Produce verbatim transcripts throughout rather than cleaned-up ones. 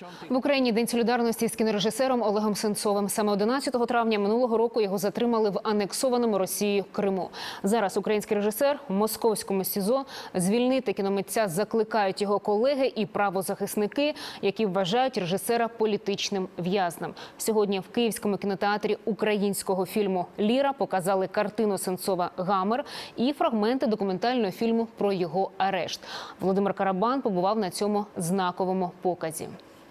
В Україні День солідарності з кінорежисером Олегом Сенцовим. Саме одинадцятого травня минулого року його затримали в анексованому Росією Криму. Зараз український режисер в московському СІЗО. Звільнити кіномитця закликають його колеги і правозахисники, які вважають режисера політичним в'язнем. Сьогодні в Київському кінотеатрі українського фільму «Ліра» показали картину Сенцова «Гамер» і фрагменти документального фільму про його арешт. Володимир Карабан побував на цьому знаковому показі.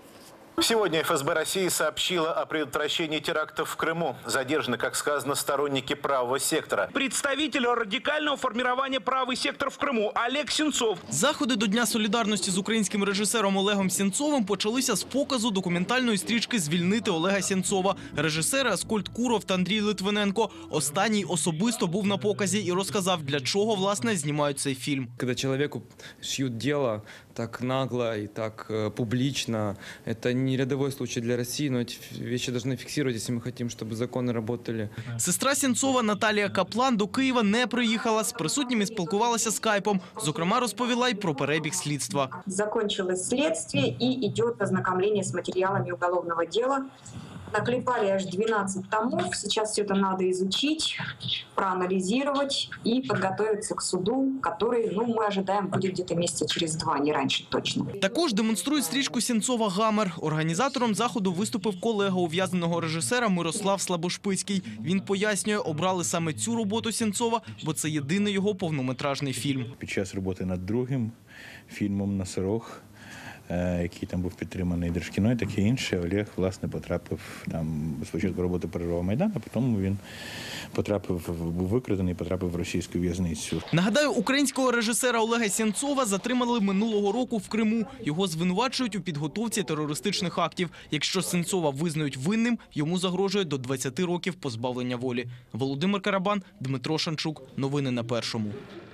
Сегодня эф эс бэ России сообщила о предотвращении терактов в Крыму. Задержаны, как сказано, сторонники правого сектора. Представитель радикального формирования «Правый сектор» в Криму Олег Сенцов. Заходи до Дня солідарності з українським режисером Олегом Сенцовим почалися з показу документальної стрічки «Звільнити Олега Сенцова». Режисери Аскольд Куров та Андрій Литвиненко. Останній особисто був на показі і розказав, для чого, власне, знімають цей фільм. Коли чоловіку шьют дело так нагло и так публично, это не рядовой случай для России, но эти вещи должны фиксировать, если мы хотим, чтобы законы работали. Сестра Сенцова Наталія Каплан до Києва не приїхала. З присутніми спілкувалася скайпом. Зокрема, розповіла й про перебіг слідства. Закончилось следствие и идет ознакомление с материалами уголовного дела. Наклепали аж двенадцать томов. Сейчас все это надо изучить, проанализировать и подготовиться к суду, который, ну, мы ожидаем, будет где-то месяца через два, не раньше точно. Також демонструють стрічку Сенцова «Гамер». Організатором заходу виступив колега ув'язненого режисера Мирослав Слабошпицький. Він пояснює, обрали саме цю роботу Сенцова, бо це єдиний його повнометражний фільм. Під час роботи над другим фільмом «Носорог», який там був підтриманий Держкіно і таке інше, Олег, власне, потрапив, там, спочатку роботи переживав Майдан, а потім він потрапив, був викрадений і потрапив в російську в'язницю. Нагадаю, українського режисера Олега Сенцова затримали минулого року в Криму. Його звинувачують у підготовці терористичних актів. Якщо Сенцова визнають винним, йому загрожує до двадцяти років позбавлення волі. Володимир Карабан, Дмитро Шанчук. Новини на Першому.